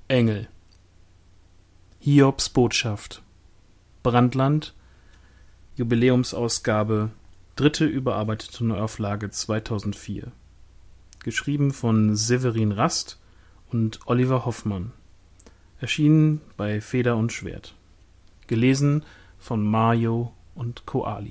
Engel. Hiobs Botschaft. Brandtland. Jubiläumsausgabe. 3. überarbeitete Neuauflage 2004. Geschrieben von Severin Rast und Oliver Hoffmann. Erschienen bei Feder und Schwert. Gelesen von Mario und Koali.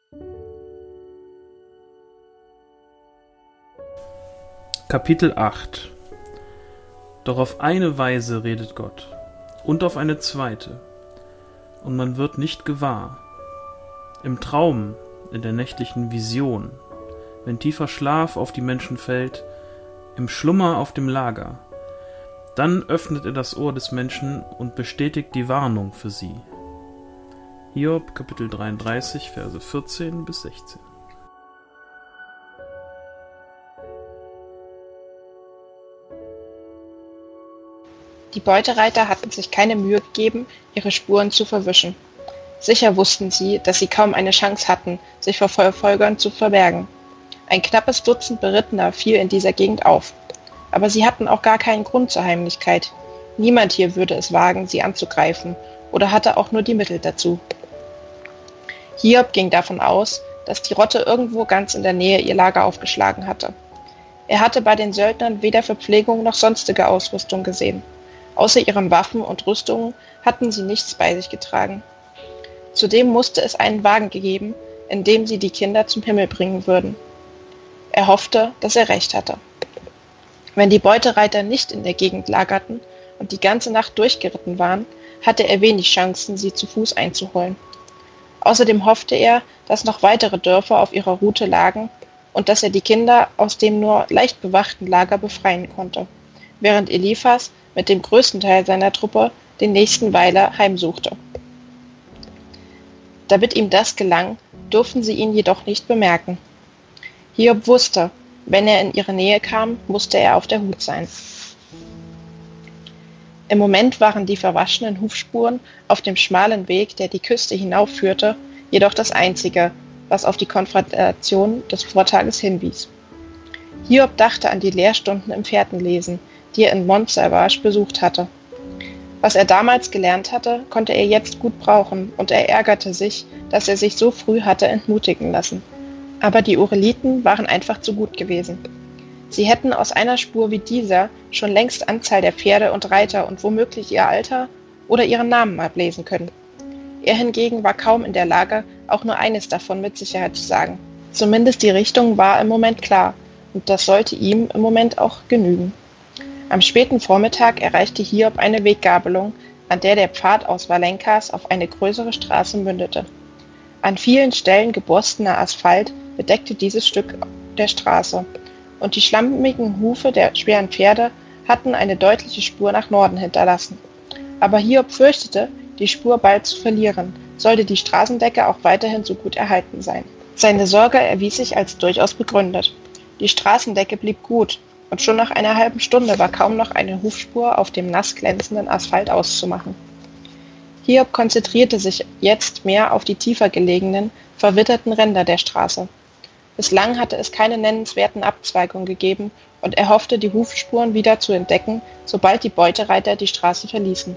Kapitel 8. Doch auf eine Weise redet Gott, und auf eine zweite, und man wird nicht gewahr. Im Traum, in der nächtlichen Vision, wenn tiefer Schlaf auf die Menschen fällt, im Schlummer auf dem Lager, dann öffnet er das Ohr des Menschen und bestätigt die Warnung für sie. Hiob, Kapitel 33, Verse 14 bis 16. Die Beutereiter hatten sich keine Mühe gegeben, ihre Spuren zu verwischen. Sicher wussten sie, dass sie kaum eine Chance hatten, sich vor Verfolgern zu verbergen. Ein knappes Dutzend Berittener fiel in dieser Gegend auf. Aber sie hatten auch gar keinen Grund zur Heimlichkeit. Niemand hier würde es wagen, sie anzugreifen, oder hatte auch nur die Mittel dazu. Hiob ging davon aus, dass die Rotte irgendwo ganz in der Nähe ihr Lager aufgeschlagen hatte. Er hatte bei den Söldnern weder Verpflegung noch sonstige Ausrüstung gesehen. Außer ihren Waffen und Rüstungen hatten sie nichts bei sich getragen. Zudem musste es einen Wagen geben, in dem sie die Kinder zum Himmel bringen würden. Er hoffte, dass er recht hatte. Wenn die Beutereiter nicht in der Gegend lagerten und die ganze Nacht durchgeritten waren, hatte er wenig Chancen, sie zu Fuß einzuholen. Außerdem hoffte er, dass noch weitere Dörfer auf ihrer Route lagen und dass er die Kinder aus dem nur leicht bewachten Lager befreien konnte, während Eliphas mit dem größten Teil seiner Truppe den nächsten Weiler heimsuchte. Damit ihm das gelang, durften sie ihn jedoch nicht bemerken. Hiob wusste, wenn er in ihre Nähe kam, musste er auf der Hut sein. Im Moment waren die verwaschenen Hufspuren auf dem schmalen Weg, der die Küste hinaufführte, jedoch das Einzige, was auf die Konfrontation des Vortages hinwies. Hiob dachte an die Lehrstunden im Fährtenlesen, die er in Mont Salvage besucht hatte. Was er damals gelernt hatte, konnte er jetzt gut brauchen, und er ärgerte sich, dass er sich so früh hatte entmutigen lassen. Aber die Ureliten waren einfach zu gut gewesen. Sie hätten aus einer Spur wie dieser schon längst Anzahl der Pferde und Reiter und womöglich ihr Alter oder ihren Namen ablesen können. Er hingegen war kaum in der Lage, auch nur eines davon mit Sicherheit zu sagen. Zumindest die Richtung war im Moment klar, und das sollte ihm im Moment auch genügen. Am späten Vormittag erreichte Hiob eine Weggabelung, an der der Pfad aus Valenkas auf eine größere Straße mündete. An vielen Stellen geborstener Asphalt bedeckte dieses Stück der Straße, und die schlammigen Hufe der schweren Pferde hatten eine deutliche Spur nach Norden hinterlassen. Aber Hiob fürchtete, die Spur bald zu verlieren, sollte die Straßendecke auch weiterhin so gut erhalten sein. Seine Sorge erwies sich als durchaus begründet. Die Straßendecke blieb gut, und schon nach einer halben Stunde war kaum noch eine Hufspur auf dem nass glänzenden Asphalt auszumachen. Hiob konzentrierte sich jetzt mehr auf die tiefer gelegenen, verwitterten Ränder der Straße. Bislang hatte es keine nennenswerten Abzweigungen gegeben, und er hoffte, die Hufspuren wieder zu entdecken, sobald die Beutereiter die Straße verließen.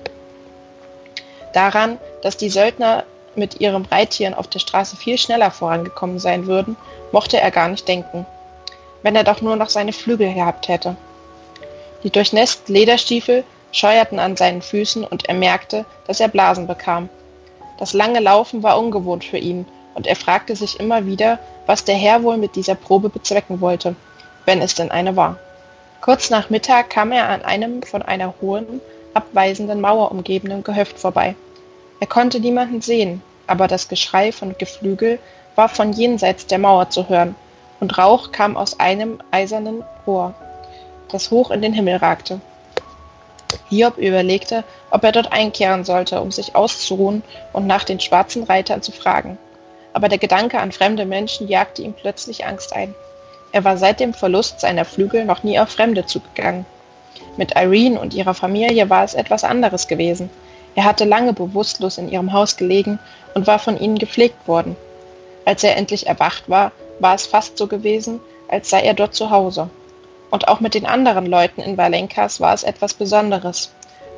Daran, dass die Söldner mit ihren Reittieren auf der Straße viel schneller vorangekommen sein würden, mochte er gar nicht denken. Wenn er doch nur noch seine Flügel gehabt hätte. Die durchnässten Lederstiefel scheuerten an seinen Füßen, und er merkte, dass er Blasen bekam. Das lange Laufen war ungewohnt für ihn, und er fragte sich immer wieder, was der Herr wohl mit dieser Probe bezwecken wollte, wenn es denn eine war. Kurz nach Mittag kam er an einem von einer hohen, abweisenden Mauer umgebenen Gehöft vorbei. Er konnte niemanden sehen, aber das Geschrei von Geflügel war von jenseits der Mauer zu hören, und Rauch kam aus einem eisernen Rohr, das hoch in den Himmel ragte. Hiob überlegte, ob er dort einkehren sollte, um sich auszuruhen und nach den schwarzen Reitern zu fragen. Aber der Gedanke an fremde Menschen jagte ihm plötzlich Angst ein. Er war seit dem Verlust seiner Flügel noch nie auf Fremde zugegangen. Mit Irene und ihrer Familie war es etwas anderes gewesen. Er hatte lange bewusstlos in ihrem Haus gelegen und war von ihnen gepflegt worden. Als er endlich erwacht war, war es fast so gewesen, als sei er dort zu Hause. Und auch mit den anderen Leuten in Valenkas war es etwas Besonderes.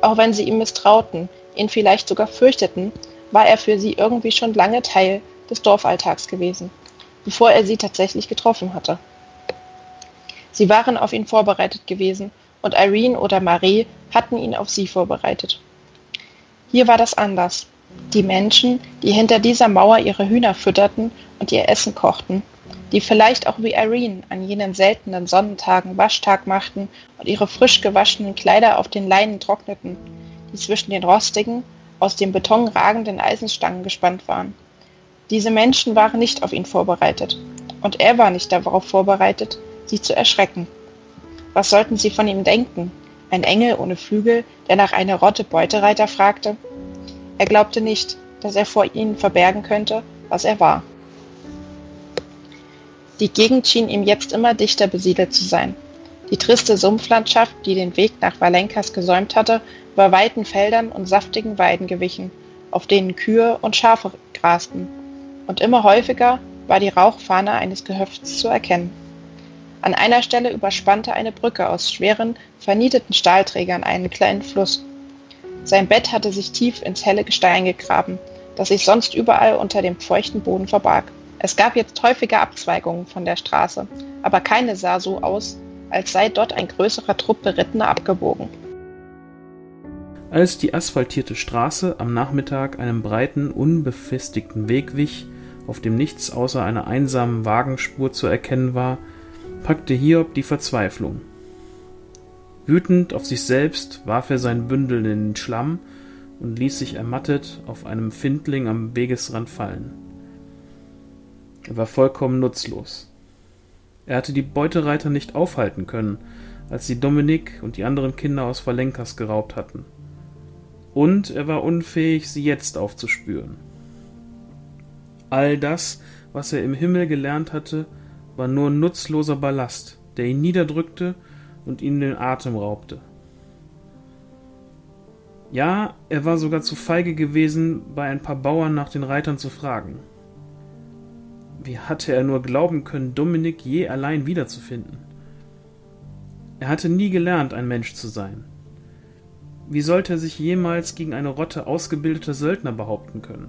Auch wenn sie ihm misstrauten, ihn vielleicht sogar fürchteten, war er für sie irgendwie schon lange Teil des Dorfalltags gewesen, bevor er sie tatsächlich getroffen hatte. Sie waren auf ihn vorbereitet gewesen und Irene oder Marie hatten ihn auf sie vorbereitet. Hier war das anders. Die Menschen, die hinter dieser Mauer ihre Hühner fütterten und ihr Essen kochten, die vielleicht auch wie Irene an jenen seltenen Sonnentagen Waschtag machten und ihre frisch gewaschenen Kleider auf den Leinen trockneten, die zwischen den rostigen, aus dem Beton ragenden Eisenstangen gespannt waren. Diese Menschen waren nicht auf ihn vorbereitet, und er war nicht darauf vorbereitet, sie zu erschrecken. Was sollten sie von ihm denken? Ein Engel ohne Flügel, der nach einer Rotte Beutereiter fragte? Er glaubte nicht, dass er vor ihnen verbergen könnte, was er war. Die Gegend schien ihm jetzt immer dichter besiedelt zu sein. Die triste Sumpflandschaft, die den Weg nach Valenkas gesäumt hatte, war weiten Feldern und saftigen Weiden gewichen, auf denen Kühe und Schafe grasten. Und immer häufiger war die Rauchfahne eines Gehöfts zu erkennen. An einer Stelle überspannte eine Brücke aus schweren, vernieteten Stahlträgern einen kleinen Fluss. Sein Bett hatte sich tief ins helle Gestein gegraben, das sich sonst überall unter dem feuchten Boden verbarg. Es gab jetzt häufige Abzweigungen von der Straße, aber keine sah so aus, als sei dort ein größerer Trupp Berittener abgebogen. Als die asphaltierte Straße am Nachmittag einem breiten, unbefestigten Weg wich, auf dem nichts außer einer einsamen Wagenspur zu erkennen war, packte Hiob die Verzweiflung. Wütend auf sich selbst warf er sein Bündel in den Schlamm und ließ sich ermattet auf einem Findling am Wegesrand fallen. Er war vollkommen nutzlos. Er hatte die Beutereiter nicht aufhalten können, als sie Dominik und die anderen Kinder aus Valenkas geraubt hatten. Und er war unfähig, sie jetzt aufzuspüren. All das, was er im Himmel gelernt hatte, war nur nutzloser Ballast, der ihn niederdrückte und ihm den Atem raubte. Ja, er war sogar zu feige gewesen, bei ein paar Bauern nach den Reitern zu fragen. Wie hatte er nur glauben können, Dominik je allein wiederzufinden? Er hatte nie gelernt, ein Mensch zu sein. Wie sollte er sich jemals gegen eine Rotte ausgebildeter Söldner behaupten können?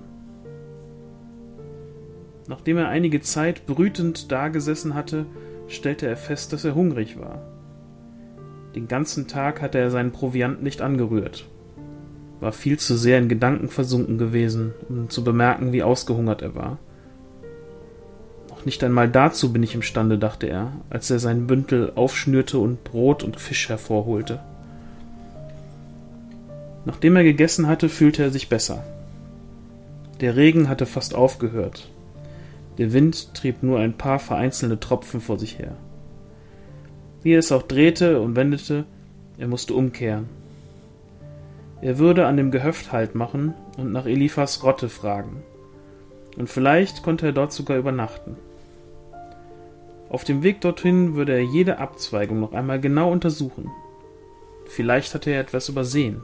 Nachdem er einige Zeit brütend dagesessen hatte, stellte er fest, dass er hungrig war. Den ganzen Tag hatte er seinen Proviant nicht angerührt, war viel zu sehr in Gedanken versunken gewesen, um zu bemerken, wie ausgehungert er war. Noch nicht einmal dazu bin ich imstande, dachte er, als er sein Bündel aufschnürte und Brot und Fisch hervorholte. Nachdem er gegessen hatte, fühlte er sich besser. Der Regen hatte fast aufgehört. Der Wind trieb nur ein paar vereinzelte Tropfen vor sich her. Wie er es auch drehte und wendete, er musste umkehren. Er würde an dem Gehöft Halt machen und nach Eliphas Rotte fragen. Und vielleicht konnte er dort sogar übernachten. Auf dem Weg dorthin würde er jede Abzweigung noch einmal genau untersuchen. Vielleicht hatte er etwas übersehen.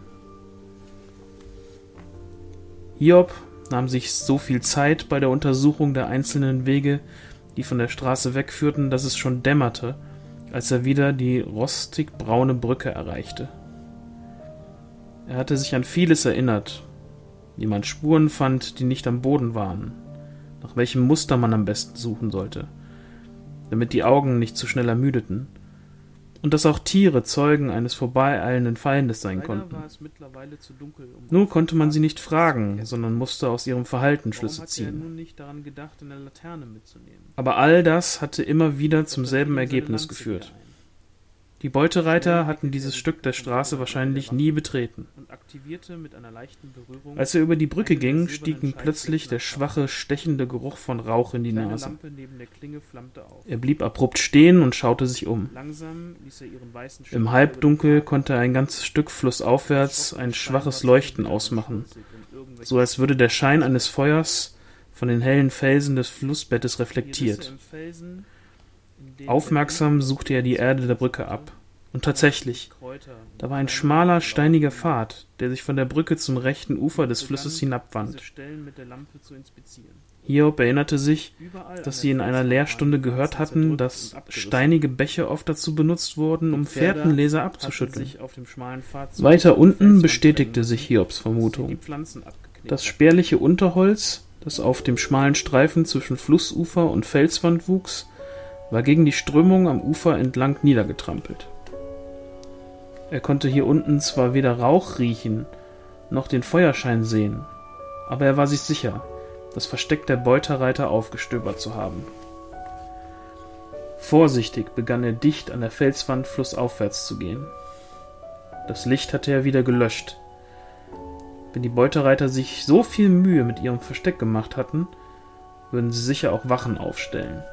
Hiob nahm sich so viel Zeit bei der Untersuchung der einzelnen Wege, die von der Straße wegführten, dass es schon dämmerte, als er wieder die rostig-braune Brücke erreichte. Er hatte sich an vieles erinnert, wie man Spuren fand, die nicht am Boden waren, nach welchem Muster man am besten suchen sollte, damit die Augen nicht zu schnell ermüdeten, und dass auch Tiere Zeugen eines vorbeieilenden Feindes sein konnten. Nur konnte man sie nicht fragen, sondern musste aus ihrem Verhalten Schlüsse ziehen. Aber all das hatte immer wieder zum selben Ergebnis geführt. Die Beutereiter hatten dieses Stück der Straße wahrscheinlich nie betreten. Als er über die Brücke ging, stieg ihm plötzlich der schwache, stechende Geruch von Rauch in die Nase. Er blieb abrupt stehen und schaute sich um. Im Halbdunkel konnte er ein ganzes Stück flussaufwärts ein schwaches Leuchten ausmachen, so als würde der Schein eines Feuers von den hellen Felsen des Flussbettes reflektiert. Aufmerksam suchte er die Erde der Brücke ab, Und tatsächlich, da war ein schmaler, steiniger Pfad, der sich von der Brücke zum rechten Ufer des Flusses hinabwand. Hiob erinnerte sich, dass sie in einer Lehrstunde gehört hatten, dass steinige Bäche oft dazu benutzt wurden, um Fährtenleser abzuschütteln. Weiter unten bestätigte sich Hiobs Vermutung. Das spärliche Unterholz, das auf dem schmalen Streifen zwischen Flussufer und Felswand wuchs, war gegen die Strömung am Ufer entlang niedergetrampelt. Er konnte hier unten zwar weder Rauch riechen, noch den Feuerschein sehen, aber er war sich sicher, das Versteck der Beutereiter aufgestöbert zu haben. Vorsichtig begann er dicht an der Felswand flussaufwärts zu gehen. Das Licht hatte er wieder gelöscht. Wenn die Beutereiter sich so viel Mühe mit ihrem Versteck gemacht hatten, würden sie sicher auch Wachen aufstellen.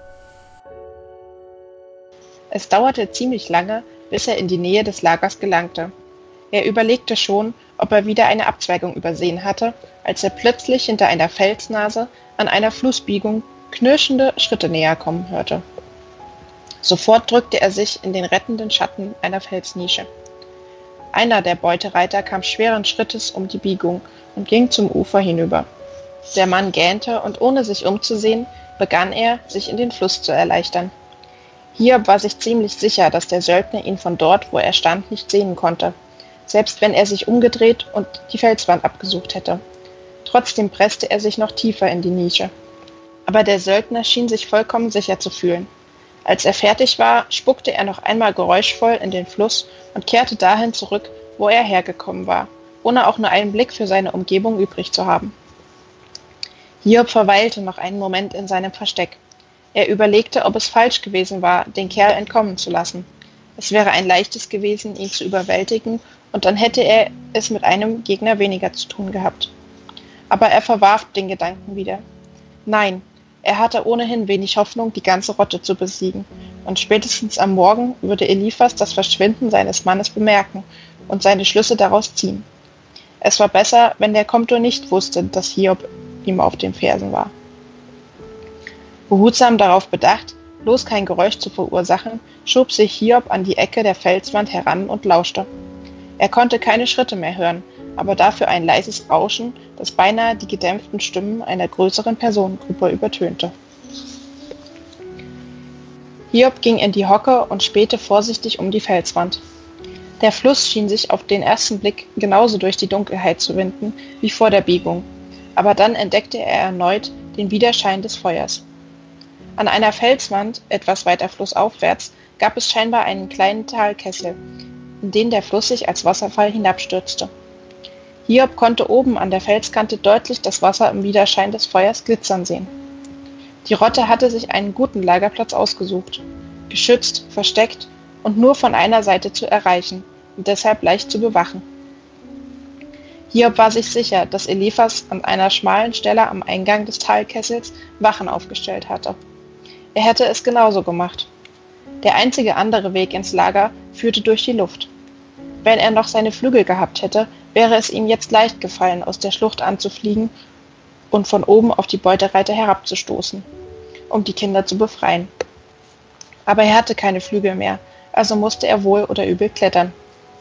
Es dauerte ziemlich lange, bis er in die Nähe des Lagers gelangte. Er überlegte schon, ob er wieder eine Abzweigung übersehen hatte, als er plötzlich hinter einer Felsnase an einer Flussbiegung knirschende Schritte näher kommen hörte. Sofort drückte er sich in den rettenden Schatten einer Felsnische. Einer der Beutereiter kam schweren Schrittes um die Biegung und ging zum Ufer hinüber. Der Mann gähnte und ohne sich umzusehen, begann er, sich in den Fluss zu erleichtern. Hiob war sich ziemlich sicher, dass der Söldner ihn von dort, wo er stand, nicht sehen konnte, selbst wenn er sich umgedreht und die Felswand abgesucht hätte. Trotzdem presste er sich noch tiefer in die Nische. Aber der Söldner schien sich vollkommen sicher zu fühlen. Als er fertig war, spuckte er noch einmal geräuschvoll in den Fluss und kehrte dahin zurück, wo er hergekommen war, ohne auch nur einen Blick für seine Umgebung übrig zu haben. Hiob verweilte noch einen Moment in seinem Versteck. Er überlegte, ob es falsch gewesen war, den Kerl entkommen zu lassen. Es wäre ein leichtes gewesen, ihn zu überwältigen, und dann hätte er es mit einem Gegner weniger zu tun gehabt. Aber er verwarf den Gedanken wieder. Nein, er hatte ohnehin wenig Hoffnung, die ganze Rotte zu besiegen, und spätestens am Morgen würde Eliphas das Verschwinden seines Mannes bemerken und seine Schlüsse daraus ziehen. Es war besser, wenn der Komtur nicht wusste, dass Hiob ihm auf den Fersen war. Behutsam darauf bedacht, bloß kein Geräusch zu verursachen, schob sich Hiob an die Ecke der Felswand heran und lauschte. Er konnte keine Schritte mehr hören, aber dafür ein leises Rauschen, das beinahe die gedämpften Stimmen einer größeren Personengruppe übertönte. Hiob ging in die Hocke und spähte vorsichtig um die Felswand. Der Fluss schien sich auf den ersten Blick genauso durch die Dunkelheit zu winden wie vor der Biegung, aber dann entdeckte er erneut den Widerschein des Feuers. An einer Felswand, etwas weiter flussaufwärts, gab es scheinbar einen kleinen Talkessel, in den der Fluss sich als Wasserfall hinabstürzte. Hiob konnte oben an der Felskante deutlich das Wasser im Widerschein des Feuers glitzern sehen. Die Rotte hatte sich einen guten Lagerplatz ausgesucht, geschützt, versteckt und nur von einer Seite zu erreichen und deshalb leicht zu bewachen. Hiob war sich sicher, dass Eliphas an einer schmalen Stelle am Eingang des Talkessels Wachen aufgestellt hatte. Er hätte es genauso gemacht. Der einzige andere Weg ins Lager führte durch die Luft. Wenn er noch seine Flügel gehabt hätte, wäre es ihm jetzt leicht gefallen, aus der Schlucht anzufliegen und von oben auf die Beutereiter herabzustoßen, um die Kinder zu befreien. Aber er hatte keine Flügel mehr, also musste er wohl oder übel klettern.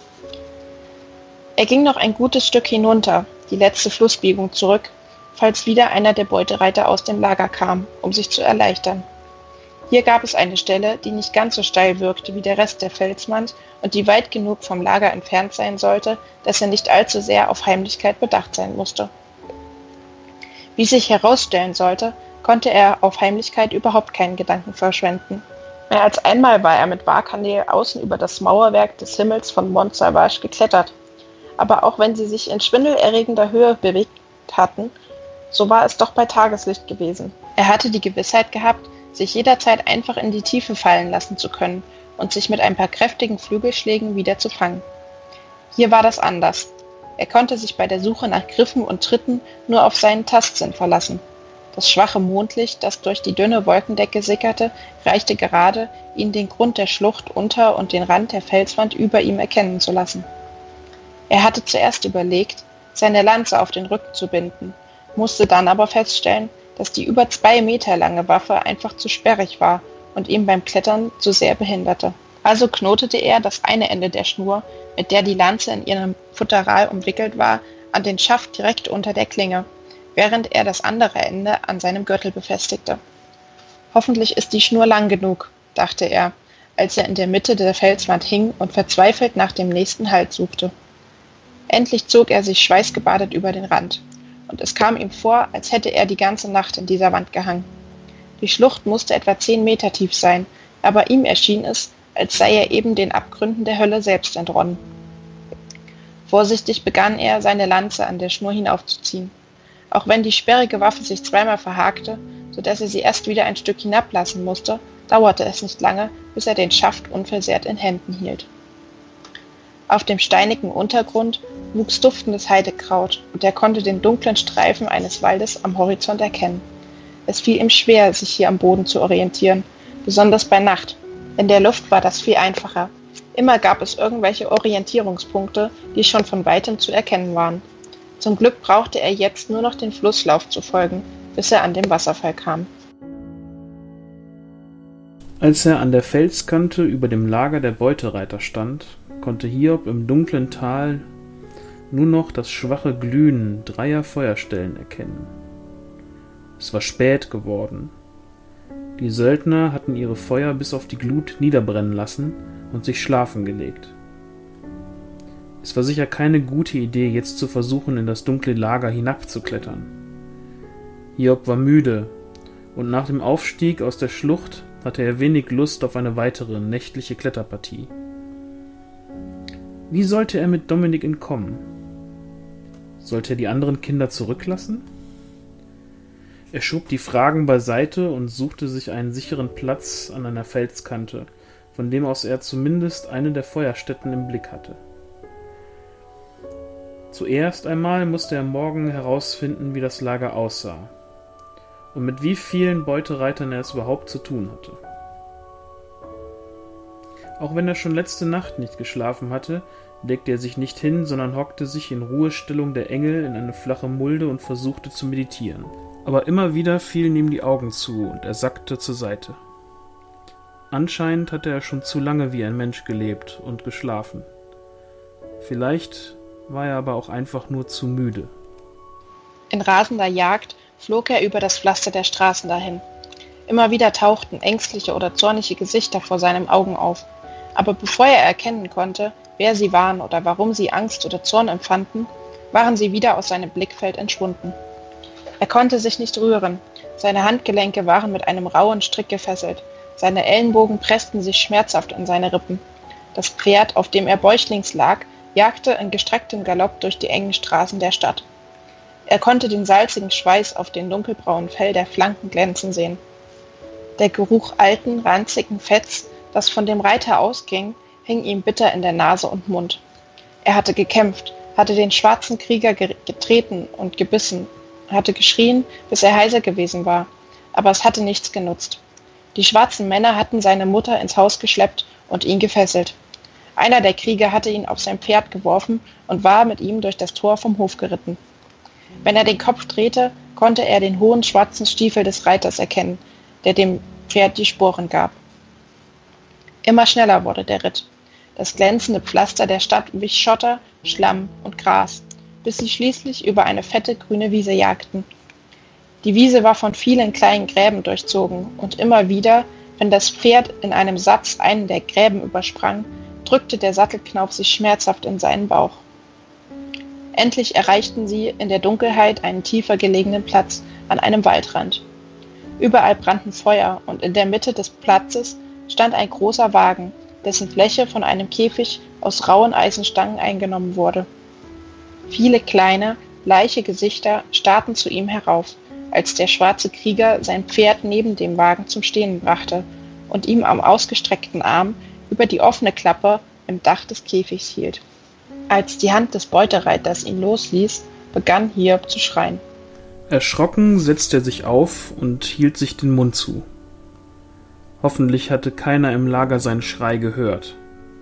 Er ging noch ein gutes Stück hinunter, die letzte Flussbiegung zurück, falls wieder einer der Beutereiter aus dem Lager kam, um sich zu erleichtern. Hier gab es eine Stelle, die nicht ganz so steil wirkte wie der Rest der Felswand und die weit genug vom Lager entfernt sein sollte, dass er nicht allzu sehr auf Heimlichkeit bedacht sein musste. Wie sich herausstellen sollte, konnte er auf Heimlichkeit überhaupt keinen Gedanken verschwenden. Mehr als einmal war er mit Wahrkanäle außen über das Mauerwerk des Himmels von Mont Savage geklettert. Aber auch wenn sie sich in schwindelerregender Höhe bewegt hatten, so war es doch bei Tageslicht gewesen. Er hatte die Gewissheit gehabt, sich jederzeit einfach in die Tiefe fallen lassen zu können und sich mit ein paar kräftigen Flügelschlägen wieder zu fangen. Hier war das anders. Er konnte sich bei der Suche nach Griffen und Tritten nur auf seinen Tastsinn verlassen. Das schwache Mondlicht, das durch die dünne Wolkendecke sickerte, reichte gerade, ihn den Grund der Schlucht unter und den Rand der Felswand über ihm erkennen zu lassen. Er hatte zuerst überlegt, seine Lanze auf den Rücken zu binden, musste dann aber feststellen, dass die über 2 Meter lange Waffe einfach zu sperrig war und ihn beim Klettern zu sehr behinderte. Also knotete er das eine Ende der Schnur, mit der die Lanze in ihrem Futteral umwickelt war, an den Schaft direkt unter der Klinge, während er das andere Ende an seinem Gürtel befestigte. Hoffentlich ist die Schnur lang genug, dachte er, als er in der Mitte der Felswand hing und verzweifelt nach dem nächsten Halt suchte. Endlich zog er sich schweißgebadet über den Rand, und es kam ihm vor, als hätte er die ganze Nacht in dieser Wand gehangen. Die Schlucht musste etwa 10 Meter tief sein, aber ihm erschien es, als sei er eben den Abgründen der Hölle selbst entronnen. Vorsichtig begann er, seine Lanze an der Schnur hinaufzuziehen. Auch wenn die sperrige Waffe sich zweimal verhakte, so dass er sie erst wieder ein Stück hinablassen musste, dauerte es nicht lange, bis er den Schaft unversehrt in Händen hielt. Auf dem steinigen Untergrund wuchs duftendes Heidekraut, und er konnte den dunklen Streifen eines Waldes am Horizont erkennen. Es fiel ihm schwer, sich hier am Boden zu orientieren, besonders bei Nacht. In der Luft war das viel einfacher. Immer gab es irgendwelche Orientierungspunkte, die schon von weitem zu erkennen waren. Zum Glück brauchte er jetzt nur noch den Flusslauf zu folgen, bis er an den Wasserfall kam. Als er an der Felskante über dem Lager der Beutereiter stand, konnte Hiob im dunklen Tal nur noch das schwache Glühen 3 Feuerstellen erkennen. Es war spät geworden. Die Söldner hatten ihre Feuer bis auf die Glut niederbrennen lassen und sich schlafen gelegt. Es war sicher keine gute Idee, jetzt zu versuchen, in das dunkle Lager hinabzuklettern. Hiob war müde, und nach dem Aufstieg aus der Schlucht hatte er wenig Lust auf eine weitere nächtliche Kletterpartie. Wie sollte er mit Dominik entkommen? Sollte er die anderen Kinder zurücklassen? Er schob die Fragen beiseite und suchte sich einen sicheren Platz an einer Felskante, von dem aus er zumindest eine der Feuerstätten im Blick hatte. Zuerst einmal musste er morgen herausfinden, wie das Lager aussah und mit wie vielen Beutereitern er es überhaupt zu tun hatte. Auch wenn er schon letzte Nacht nicht geschlafen hatte, legte er sich nicht hin, sondern hockte sich in Ruhestellung der Engel in eine flache Mulde und versuchte zu meditieren. Aber immer wieder fielen ihm die Augen zu und er sackte zur Seite. Anscheinend hatte er schon zu lange wie ein Mensch gelebt und geschlafen. Vielleicht war er aber auch einfach nur zu müde. In rasender Jagd flog er über das Pflaster der Straßen dahin. Immer wieder tauchten ängstliche oder zornige Gesichter vor seinen Augen auf. Aber bevor er erkennen konnte, wer sie waren oder warum sie Angst oder Zorn empfanden, waren sie wieder aus seinem Blickfeld entschwunden. Er konnte sich nicht rühren. Seine Handgelenke waren mit einem rauen Strick gefesselt. Seine Ellenbogen pressten sich schmerzhaft in seine Rippen. Das Pferd, auf dem er bäuchlings lag, jagte in gestrecktem Galopp durch die engen Straßen der Stadt. Er konnte den salzigen Schweiß auf dem dunkelbraunen Fell der Flanken glänzen sehen. Der Geruch alten, ranzigen Fetts, das von dem Reiter ausging, hing ihm bitter in der Nase und Mund. Er hatte gekämpft, hatte den schwarzen Krieger getreten und gebissen, hatte geschrien, bis er heiser gewesen war, aber es hatte nichts genutzt. Die schwarzen Männer hatten seine Mutter ins Haus geschleppt und ihn gefesselt. Einer der Krieger hatte ihn auf sein Pferd geworfen und war mit ihm durch das Tor vom Hof geritten. Wenn er den Kopf drehte, konnte er den hohen schwarzen Stiefel des Reiters erkennen, der dem Pferd die Sporen gab. Immer schneller wurde der Ritt. Das glänzende Pflaster der Stadt wich Schotter, Schlamm und Gras, bis sie schließlich über eine fette grüne Wiese jagten. Die Wiese war von vielen kleinen Gräben durchzogen, und immer wieder, wenn das Pferd in einem Satz einen der Gräben übersprang, drückte der Sattelknauf sich schmerzhaft in seinen Bauch. Endlich erreichten sie in der Dunkelheit einen tiefer gelegenen Platz an einem Waldrand. Überall brannten Feuer, und in der Mitte des Platzes stand ein großer Wagen, dessen Fläche von einem Käfig aus rauen Eisenstangen eingenommen wurde. Viele kleine, bleiche Gesichter starrten zu ihm herauf, als der schwarze Krieger sein Pferd neben dem Wagen zum Stehen brachte und ihm am ausgestreckten Arm über die offene Klappe im Dach des Käfigs hielt. Als die Hand des Beutereiters ihn losließ, begann Hiob zu schreien. Erschrocken setzte er sich auf und hielt sich den Mund zu. Hoffentlich hatte keiner im Lager seinen Schrei gehört.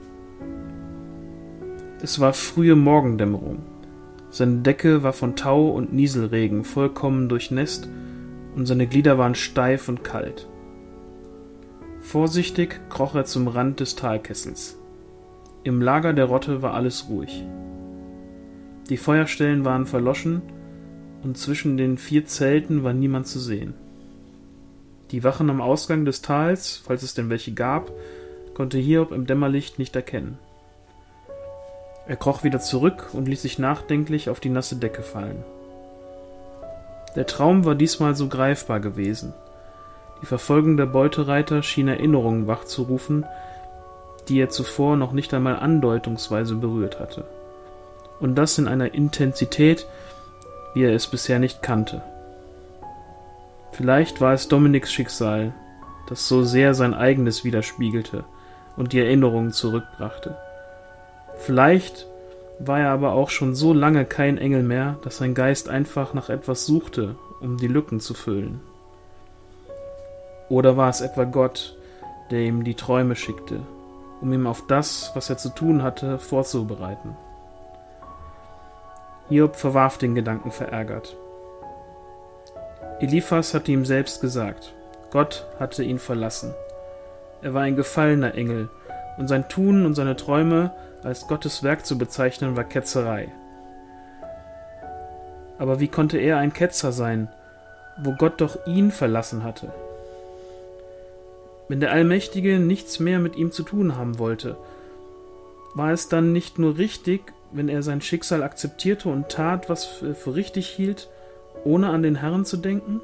Es war frühe Morgendämmerung. Seine Decke war von Tau und Nieselregen vollkommen durchnässt und seine Glieder waren steif und kalt. Vorsichtig kroch er zum Rand des Talkessels. Im Lager der Rotte war alles ruhig. Die Feuerstellen waren verloschen und zwischen den 4 Zelten war niemand zu sehen. Die Wachen am Ausgang des Tals, falls es denn welche gab, konnte Hiob im Dämmerlicht nicht erkennen. Er kroch wieder zurück und ließ sich nachdenklich auf die nasse Decke fallen. Der Traum war diesmal so greifbar gewesen. Die Verfolgung der Beutereiter schien Erinnerungen wachzurufen, die er zuvor noch nicht einmal andeutungsweise berührt hatte. Und das in einer Intensität, wie er es bisher nicht kannte. Vielleicht war es Dominiks Schicksal, das so sehr sein eigenes widerspiegelte und die Erinnerungen zurückbrachte. Vielleicht war er aber auch schon so lange kein Engel mehr, dass sein Geist einfach nach etwas suchte, um die Lücken zu füllen. Oder war es etwa Gott, der ihm die Träume schickte, um ihm auf das, was er zu tun hatte, vorzubereiten? Hiob verwarf den Gedanken verärgert. Eliphas hatte ihm selbst gesagt, Gott hatte ihn verlassen. Er war ein gefallener Engel, und sein Tun und seine Träume als Gottes Werk zu bezeichnen, war Ketzerei. Aber wie konnte er ein Ketzer sein, wo Gott doch ihn verlassen hatte? Wenn der Allmächtige nichts mehr mit ihm zu tun haben wollte, war es dann nicht nur richtig, wenn er sein Schicksal akzeptierte und tat, was er für richtig hielt, ohne an den Herrn zu denken?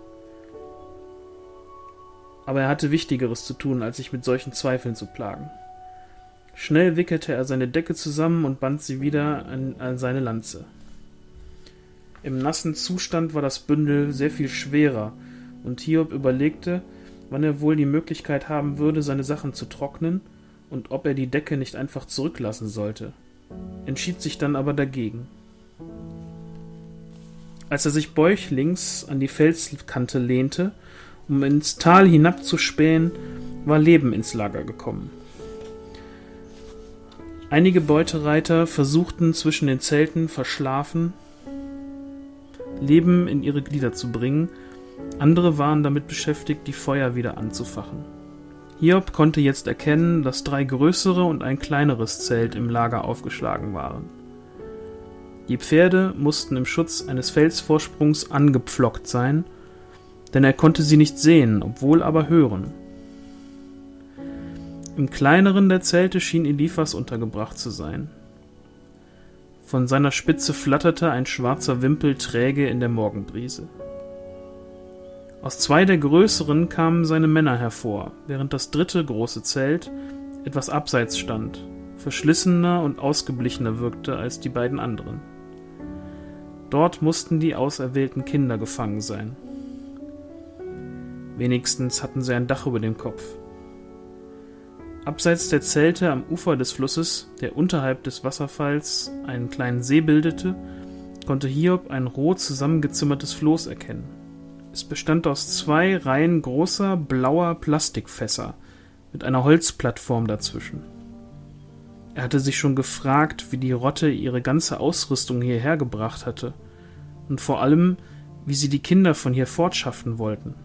Aber er hatte Wichtigeres zu tun, als sich mit solchen Zweifeln zu plagen. Schnell wickelte er seine Decke zusammen und band sie wieder an seine Lanze. Im nassen Zustand war das Bündel sehr viel schwerer, und Hiob überlegte, wann er wohl die Möglichkeit haben würde, seine Sachen zu trocknen und ob er die Decke nicht einfach zurücklassen sollte, entschied sich dann aber dagegen. Als er sich bäuchlings an die Felskante lehnte, um ins Tal hinabzuspähen, war Leben ins Lager gekommen. Einige Beutereiter versuchten zwischen den Zelten verschlafen, Leben in ihre Glieder zu bringen, andere waren damit beschäftigt, die Feuer wieder anzufachen. Hiob konnte jetzt erkennen, dass 3 größere und ein kleineres Zelt im Lager aufgeschlagen waren. Die Pferde mussten im Schutz eines Felsvorsprungs angepflockt sein, denn er konnte sie nicht sehen, obwohl aber hören. Im kleineren der Zelte schien Eliphas untergebracht zu sein. Von seiner Spitze flatterte ein schwarzer Wimpel träge in der Morgenbrise. Aus 2 der größeren kamen seine Männer hervor, während das 3. große Zelt etwas abseits stand, verschlissener und ausgeblichener wirkte als die beiden anderen. Dort mussten die auserwählten Kinder gefangen sein. Wenigstens hatten sie ein Dach über dem Kopf. Abseits der Zelte am Ufer des Flusses, der unterhalb des Wasserfalls einen kleinen See bildete, konnte Hiob ein roh zusammengezimmertes Floß erkennen. Es bestand aus 2 Reihen großer, blauer Plastikfässer mit einer Holzplattform dazwischen. Er hatte sich schon gefragt, wie die Rotte ihre ganze Ausrüstung hierher gebracht hatte und vor allem, wie sie die Kinder von hier fortschaffen wollten.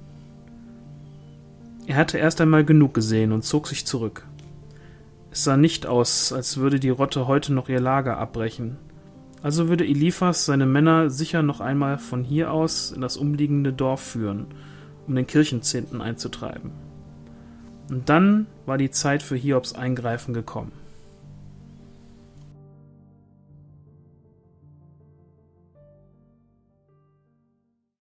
Er hatte erst einmal genug gesehen und zog sich zurück. Es sah nicht aus, als würde die Rotte heute noch ihr Lager abbrechen. Also würde Eliphas seine Männer sicher noch einmal von hier aus in das umliegende Dorf führen, um den Kirchenzehnten einzutreiben. Und dann war die Zeit für Hiobs Eingreifen gekommen.